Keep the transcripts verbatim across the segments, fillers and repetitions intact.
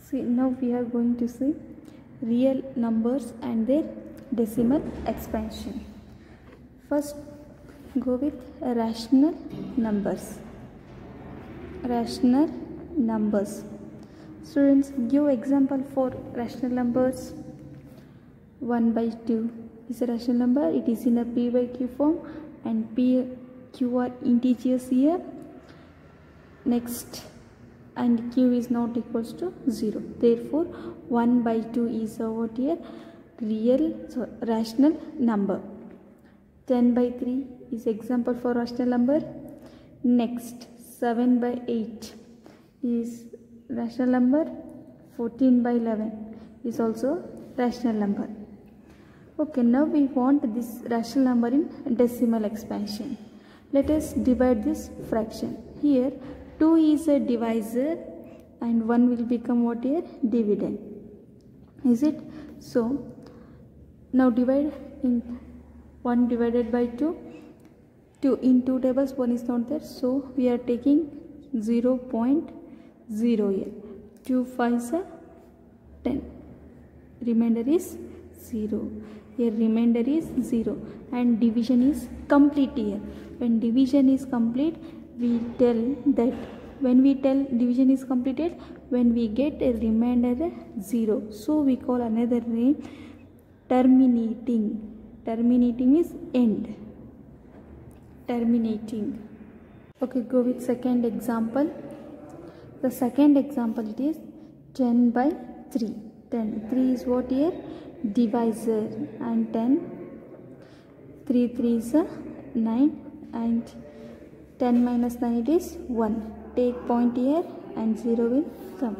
See, now we are going to see real numbers and their decimal expansion. First, go with rational numbers. Rational numbers. Students, give example for rational numbers. one by two is a rational number. It is in a p by q form, and p, q are integers here. Next, and q is not equals to zero. Therefore, one by two is a what here? Real, so rational number. ten by three is example for rational number. Next, seven by eight is rational number. fourteen by eleven is also rational number. Okay, now we want this rational number in decimal expansion. Let us divide this fraction. Here, two is a divisor and one will become what here? Dividend. Is it? So, now divide in one divided by two. two in two tables, one is not there. So, we are taking zero point zero here. two fives are ten. Remainder is zero. Here remainder is zero, and division is complete here. When division is complete, we tell that when we tell division is completed, when we get a remainder zero. So we call another name terminating. Terminating is end. Terminating. Okay, go with second example. The second example, it is ten by three. ten. three is what here? Divisor, and ten. three three is nine, and ten minus nine, it is one. Take point here and zero will come.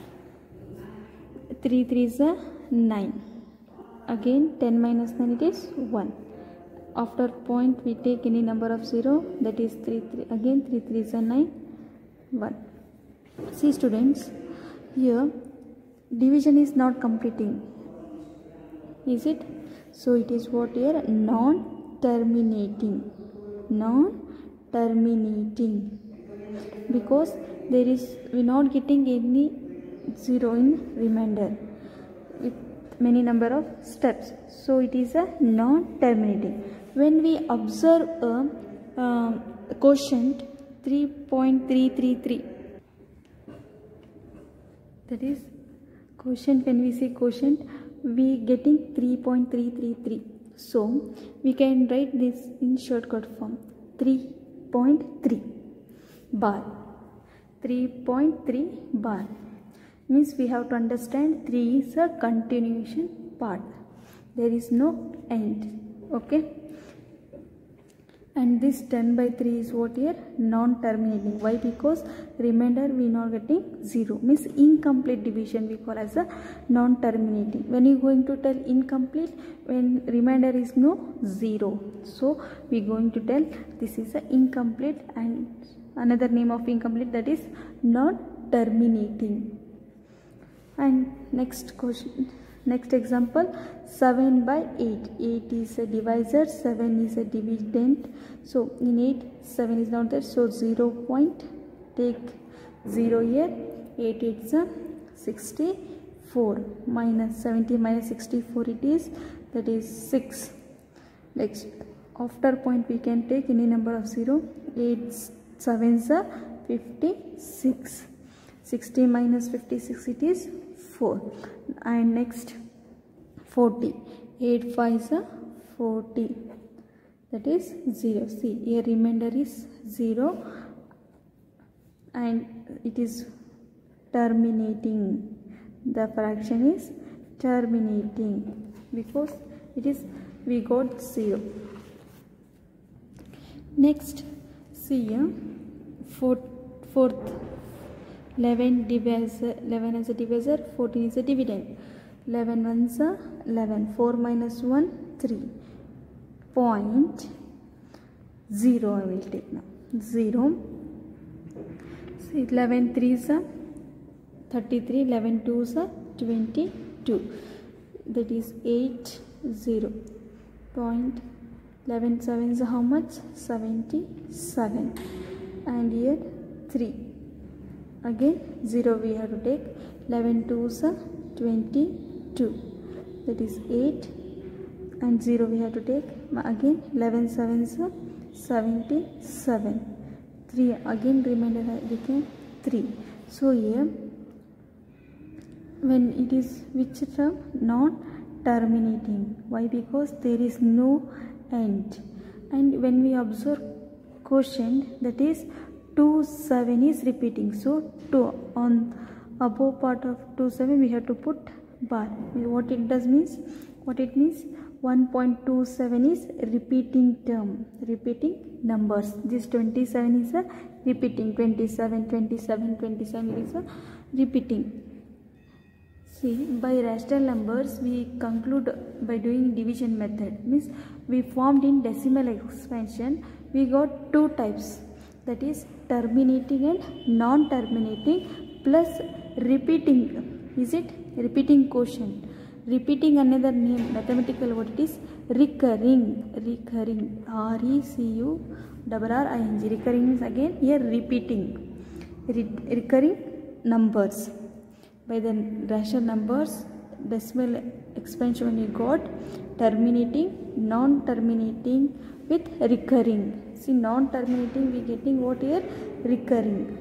three three is nine. Again ten minus nine, it is one. After point we take any number of zero, that is three three. Again three three is nine, one. See students, here division is not completing. Is it? So it is what here? Non-terminating. Non-terminating. Because there is, we not getting any zero in remainder with many number of steps. So it is a non-terminating. When we observe a uh, quotient three point three three three, that is quotient, when we say quotient, we getting three point three three three. So we can write this in shortcut form. three point three bar. three point three bar. Means we have to understand three is a continuation part. There is no end. Okay. And this ten by three is what here? Non-terminating. Why? Because remainder we not getting zero. Means incomplete division we call as a non-terminating. When you going to tell incomplete, when remainder is no zero. So we going to tell this is a incomplete, and another name of incomplete, that is non-terminating. And next question. Next example, seven by eight. eight is a divisor, seven is a dividend. So in eight, seven is not there. So zero point, take zero here. eight is a sixty-four. Minus seventy minus sixty-four it is. That is six. Next, after point we can take any number of zero. eight, seven is a fifty-six. sixty minus fifty-six it is four. And next, forty. eight five is a forty. That is zero. See, here remainder is zero, and it is terminating. The fraction is terminating because it is, we got zero. Next, see here, fourth, fourth. eleven divisor, eleven is a divisor, fourteen is a dividend. eleven ones are eleven. four minus one, three. Point zero I will take now. zero. See, eleven threes are thirty-three. eleven twos are twenty-two. That is eight, zero. Point eleven sevens are how much? seventy-seven. And here three. Again zero we have to take. eleven twos are twenty-two, that is eight, and zero we have to take. Again eleven sevens are seventy-seven, three again remainder became three. So here when it is which term? Non-terminating. Why? Because there is no end. And when we observe quotient, that is two seven is repeating. So two on above part of two seven we have to put bar. What it does means? What it means? one point two seven is repeating term, repeating numbers. This twenty-seven is a repeating, twenty-seven, twenty-seven, twenty-seven is a repeating. See, by rational numbers we conclude by doing division method. Means we formed in decimal expansion. We got two types, that is terminating and non-terminating plus repeating. Is it repeating quotient? Repeating another name, mathematical word, it is recurring. Recurring, R E C U R R I N G. Recurring means again here repeating. Re recurring numbers. By the rational numbers, decimal expansion when we got terminating, non-terminating with recurring. See, non-terminating we getting what here? Recurring.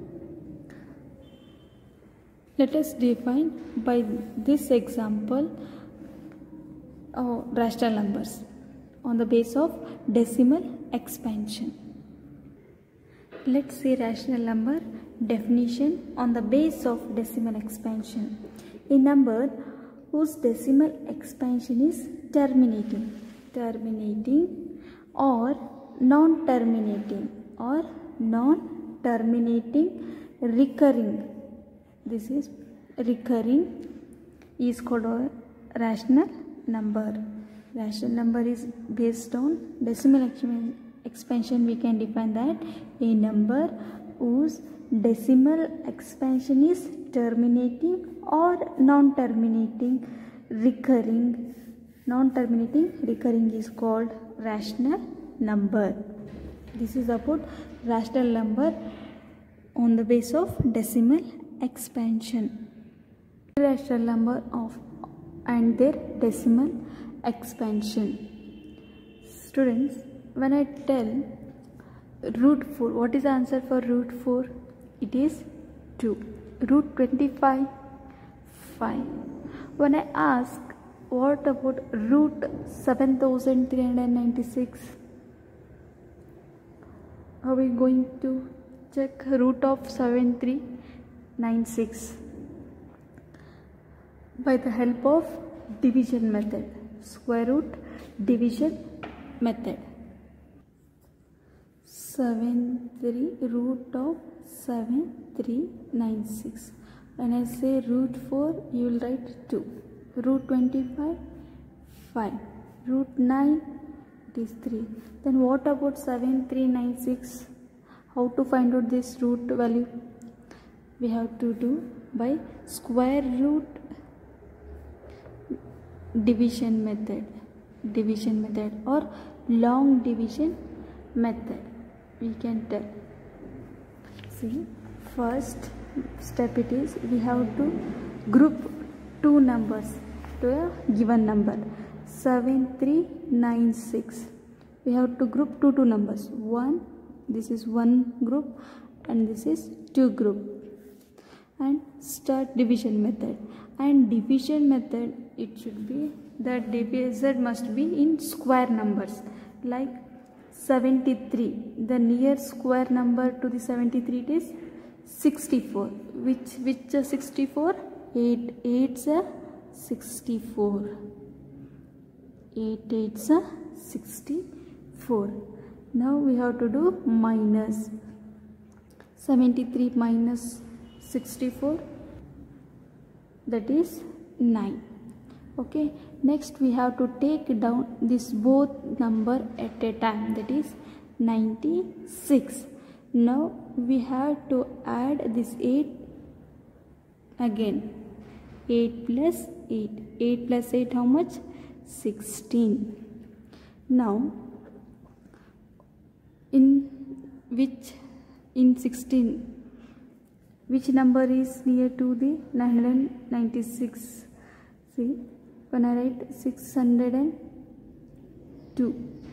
Let us define by this example uh, rational numbers on the base of decimal expansion. Let's see rational number definition on the base of decimal expansion. A number whose decimal expansion is terminating, terminating or non-terminating or non-terminating recurring. This is recurring is called a rational number. Rational number is based on decimal expansion. We can define that a number whose decimal expansion is terminating or non-terminating recurring. Non-terminating recurring is called rational number. This is about rational number on the base of decimal expansion. Rational number of and their decimal expansion. Students, when I tell root four, what is the answer for root four? It is two. Root twenty-five, five. When I ask what about root seven thousand three hundred ninety-six, are we going to check root of seven three nine six? By the help of division method, square root division method. seven three root of seven three nine six. When I say root four, you will write two. Root twenty-five, five. Root nine, it is three. Then what about seven three nine six? How to find out this root value? We have to do by square root division method, division method or long division method. We can tell. See, first step it is we have to group two numbers to a given number. seven three nine six. We have to group two two numbers. One, this is one group and this is two group. And start division method. And division method, it should be that divisor must be in square numbers, like seventy-three. The near square number to the seventy-three it is sixty-four. Which which uh, sixty-four? eight eights are sixty-four. eight eights are sixty-four. Now we have to do minus. seventy-three minus sixty-four, that is nine. Okay, next we have to take down this both number at a time, that is ninety-six. Now we have to add this eight again. eight plus eight. eight plus eight, how much? sixteen. Now in which in sixteen which number is near to the nine hundred ninety-six? See, when I write six hundred two,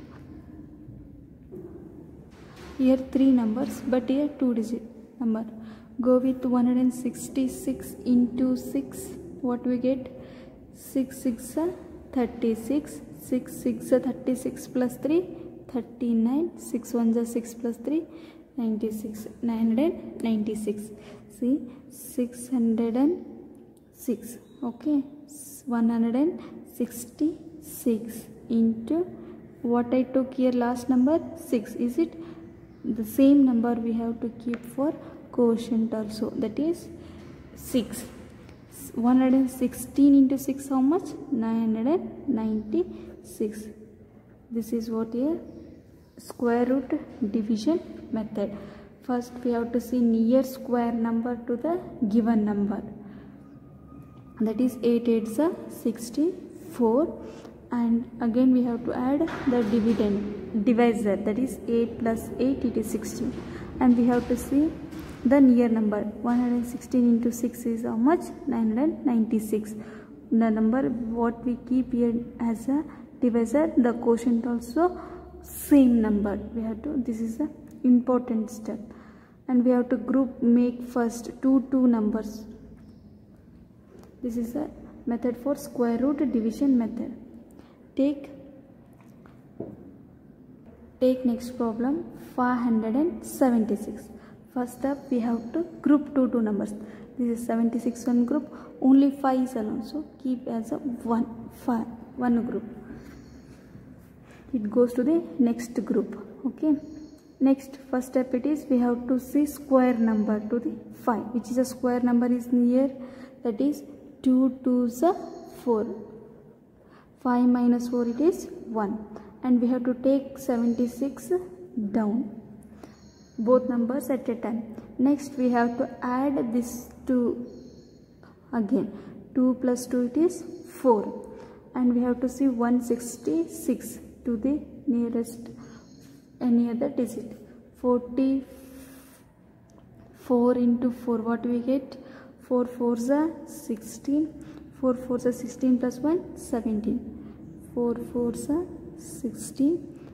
here three numbers, but here two digit number. Go with one hundred sixty-six into six. What we get? six six are thirty-six. six six are thirty-six plus three, thirty-nine. six ones are six plus three, ninety-six. nine hundred ninety-six. See, six hundred six. Okay, one hundred sixty-six into what I took here last number, six. Is it the same number we have to keep for quotient also, that is six. one hundred sixteen into six, how much? nine hundred ninety-six. This is what here square root division method. First we have to see near square number to the given number, that is eight eights are sixty-four, and again we have to add the dividend divisor, that is eight plus eight, it is sixteen, and we have to see the near number. One hundred sixteen into six is how much? nine hundred ninety-six. The number what we keep here as a divisor, the quotient also same number we have to. This is a important step, and we have to group make first two two numbers. This is a method for square root division method. Take take next problem, five hundred seventy-six. First up we have to group two two numbers. This is seventy-six one group, only five is alone, so keep as a one, five, one group. It goes to the next group. Okay, next first step it is we have to see square number to the five, which is a square number is near, that is two twos are four. five minus four, it is one, and we have to take seventy-six down, both numbers at a time. Next we have to add this two again. two plus two, it is four, and we have to see one hundred sixty-six to the nearest any other digit. forty-four into four, what we get? four fours are sixteen. four fours are sixteen plus one, seventeen. four fours are sixteen.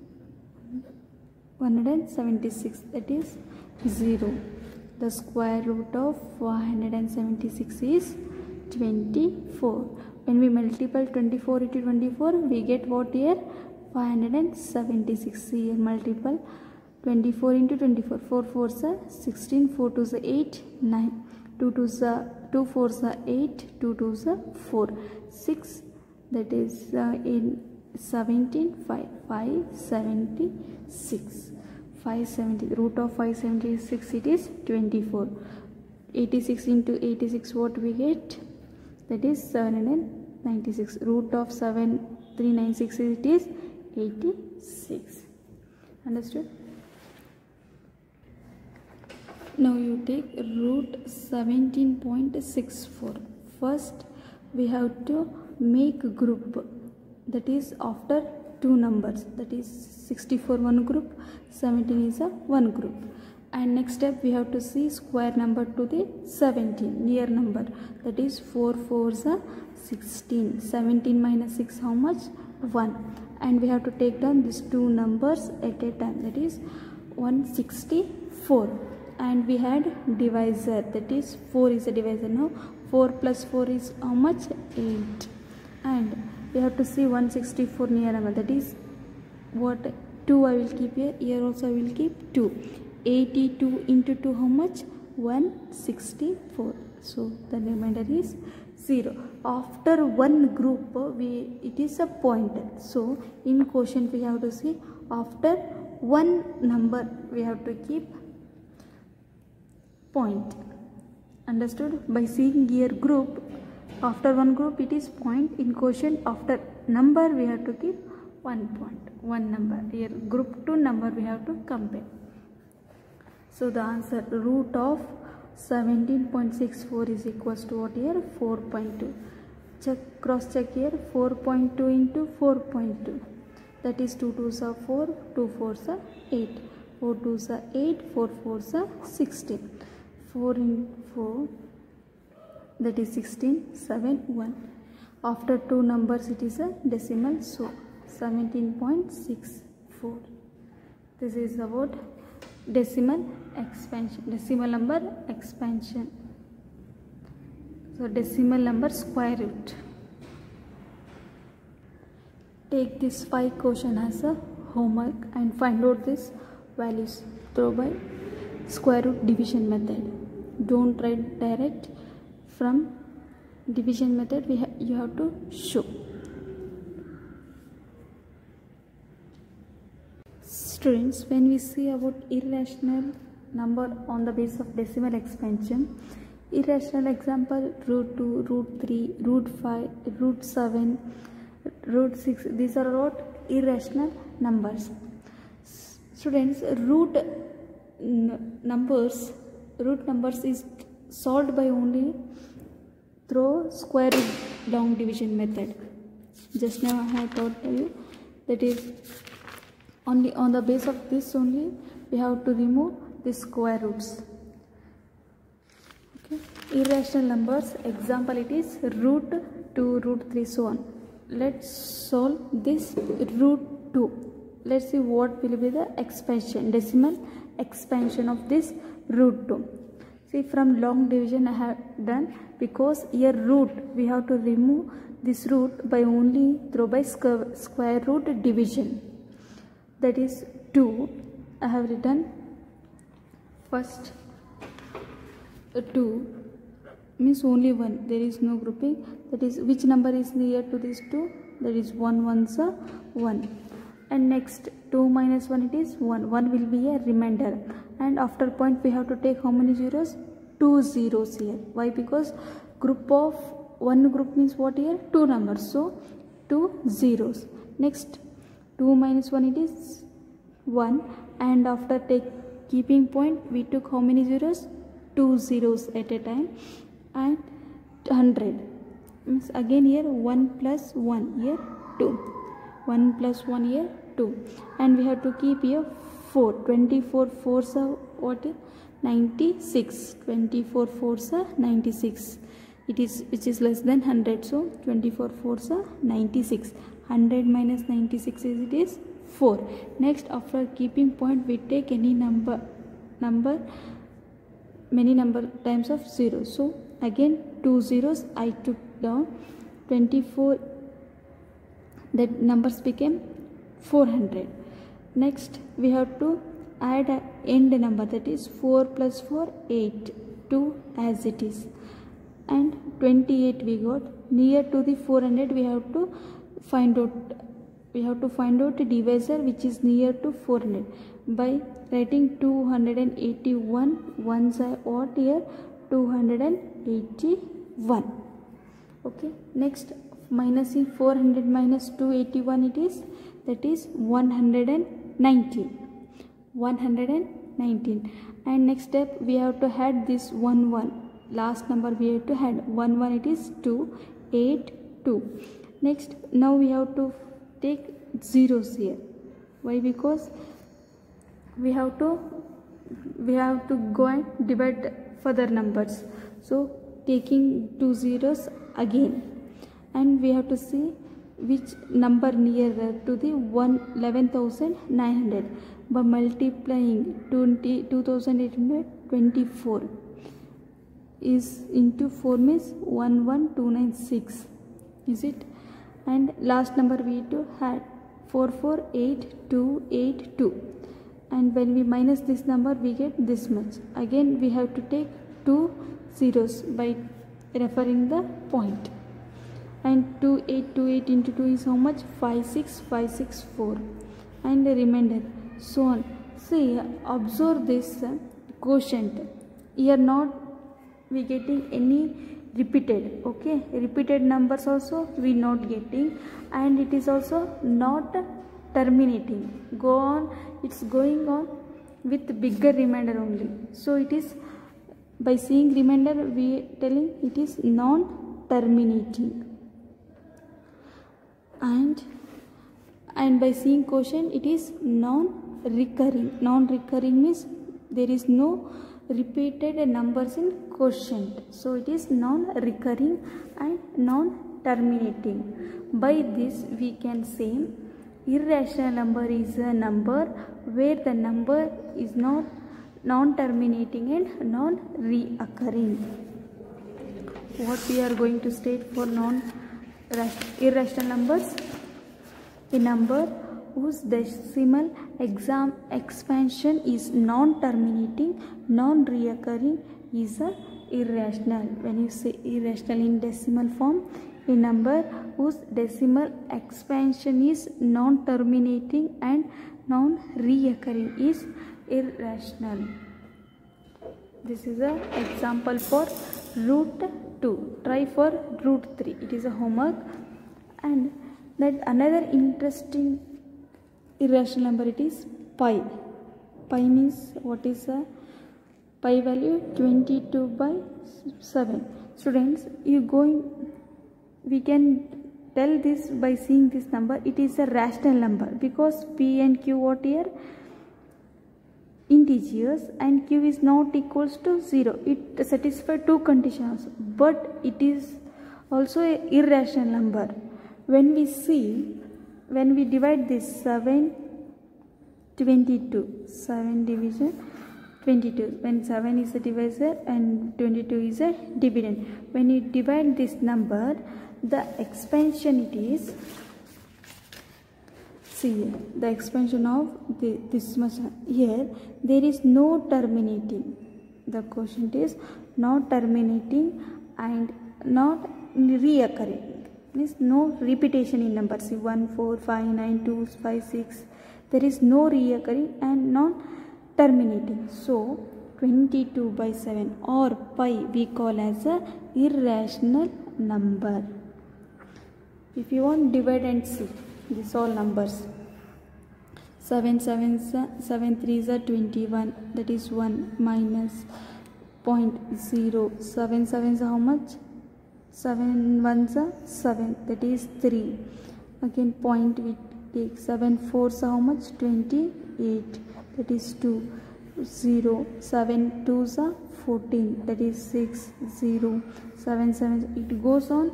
one hundred seventy-six, that is zero. The square root of one hundred seventy-six is twenty-four. When we multiply twenty-four into twenty-four, we get what here? five hundred seventy-six. Here multiple twenty-four into twenty-four. four fours are sixteen. four twos are eight, nine. two twos are two fours are eight. two twos are four. six, that is uh, in seventeen. five. five seventy-six. five seventy. Root of five seventy-six, it is twenty-four. eighty-six into eighty-six, what we get? That is seven hundred ninety-six. Root of seven three nine six, it is eighty-six. Understood? Now you take root seventeen point six four. First we have to make group, that is after two numbers, that is sixty-four one group, seventeen is a one group. And next step we have to see square number to the seventeen, near number, that is four fours are sixteen. seventeen minus six, how much? one. And we have to take down these two numbers at a time, that is one hundred sixty-four. And we had divisor, that is four is a divisor. Now four plus four is how much? eight. And we have to see one hundred sixty-four near number, that is what? two I will keep here. Here also I will keep two. eighty-two into two, how much? one hundred sixty-four. So the remainder is zero. After one group, we it is a point. So in quotient we have to see after one number we have to keep point. Understood? By seeing here group, after one group it is point. In quotient after number we have to keep one point, one number. Here group two number we have to compare. So the answer, root of seventeen point six four is equals to what here? four point two. Check, cross check here. four point two into four point two, that is two twos are four, two fours are eight, four twos are eight, four fours are sixteen. four in four, that is sixteen, seven, one. After two numbers it is a decimal, so seventeen point six four. This is about decimal expansion, decimal number expansion. So decimal number square root. Take this five question as a homework and find out this values through by square root division method. Don't write direct. From division method we ha you have to show. Students, when we see about irrational number on the base of decimal expansion, irrational example root two, root three, root five, root seven, root six, these are all irrational numbers. Students, root numbers root numbers is solved by only through square root long division method. Just now I have told you that is only on the base of this only we have to remove the square roots. Okay. Irrational numbers example it is root two, root three, so on. Let's solve this root two. Let's see what will be the expansion, decimal expansion of this root two. See, from long division I have done, because here root we have to remove this root by only through by square, square root division. That is two. I have written first uh, two means only one. There is no grouping. That is which number is near to this two? That is one ones are one. And next two minus one it is one. one will be a remainder. And after point we have to take how many zeros? Two zeros here. Why? Because group of one group means what here? Two numbers. So two zeros. Next two minus one it is one. And after take keeping point we took how many zeros? Two zeros at a time. And one hundred. Means again here one plus one here two. one plus one here two. And we have to keep here four. twenty-four fours are what? ninety-six. twenty-four fours are ninety-six. It is which is less than one hundred. So twenty-four fours are ninety-six. one hundred minus ninety-six is it is four. Next after keeping point we take any number number many number times of zeros. So again two zeros I took down. twenty-four, that numbers became four hundred. Next we have to add a end number, that is four plus four, eight, two as it is, and twenty-eight we got. Near to the four hundred we have to find out we have to find out a divisor which is near to four hundred by writing two hundred eighty-one. Once I ought here two hundred eighty-one. Okay. Next minusing four hundred minus two hundred eighty-one it is, that is one hundred nineteen. one hundred nineteen. And next step we have to add this one one. Last number we have to add one one, it is two, eight, two. Next now we have to take zeros here. Why? Because we have to we have to go and divide further numbers. So taking two zeros again, and we have to see which number nearer to the eleven thousand nine hundred by multiplying two thousand eight hundred twenty-four is into four means one one two nine six, is it? And last number we have to add four four eight two eight two, and when we minus this number we get this much. Again we have to take two zeros by referring the point, and two eight two eight into two is how much? five six five six four, and the remainder, so on. See, observe this uh, quotient here, not we getting any repeated, okay, repeated numbers also we not getting, and it is also not terminating, go on, it's going on with bigger remainder only. So it is, by seeing remainder we telling it is non terminating, and and by seeing quotient it is non recurring. Non recurring means there is no repeated numbers in quotient. So it is non-recurring and non-terminating. By this we can say irrational number is a number where the number is not non-terminating and non-reoccurring. What we are going to state for non-irrational numbers? A number whose decimal exam expansion is non-terminating, non-reoccurring is a irrational. When you say irrational in decimal form, a number whose decimal expansion is non-terminating and non-reoccurring is irrational. This is an example for root two. Try for root three. It is a homework. And that another interesting irrational number, it is pi. Pi means what is a pi value? twenty-two by seven. Students, you going, we can tell this by seeing this number. It is a rational number because p and q what here? Integers, and q is not equals to zero. It satisfies two conditions, but it is also an irrational number. When we see, when we divide this seven, twenty-two, seven division twenty-two, when seven is a divisor and twenty-two is a dividend. When you divide this number, the expansion it is, see the expansion of the, this much here, there is no terminating. The quotient is not terminating and not reoccurring. Means no repetition in numbers. See one, four, five, nine, two, five, six. There is no reoccurring and non terminating. So twenty-two by seven or pi we call as a irrational number. If you want, divide and see these all numbers. seven, seven, seven, threes are twenty-one, that is one minus zero point zero. seven, sevens are how much? seven ones are seven, that is three. Again point we take. seven fours are how much? twenty-eight, that is two. zero. seven twos are fourteen, that is six. zero. seven sevens, it goes on.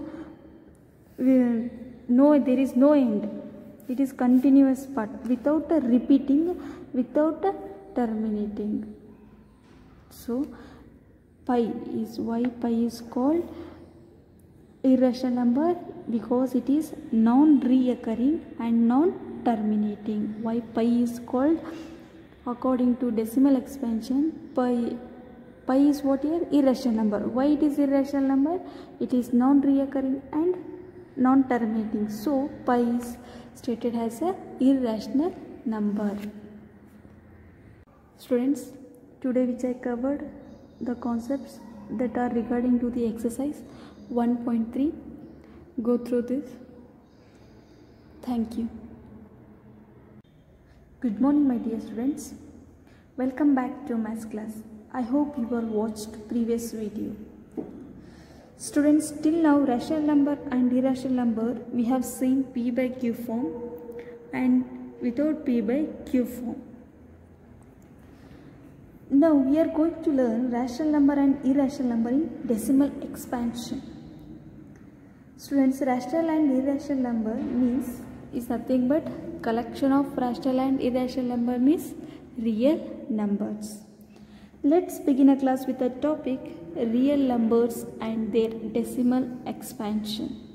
No, there is no end. It is continuous part without a repeating, without a terminating. So pi is, why pi is called irrational number? Because it is non-reoccurring and non-terminating. Why pi is called? According to decimal expansion, pi pi is what here? Irrational number. Why it is irrational number? It is non-reoccurring and non-terminating. So pi is stated as a irrational number. Students, today which I covered the concepts that are regarding to the exercise one point three. Go through this. Thank you. Good morning my dear students. Welcome back to maths class. I hope you have watched previous video. Students, till now rational number and irrational number we have seen p by q form and without p by q form. Now we are going to learn rational number and irrational number in decimal expansion. Students, rational and irrational number means is nothing but collection of rational and irrational number means real numbers. Let's begin a class with the topic real numbers and their decimal expansion.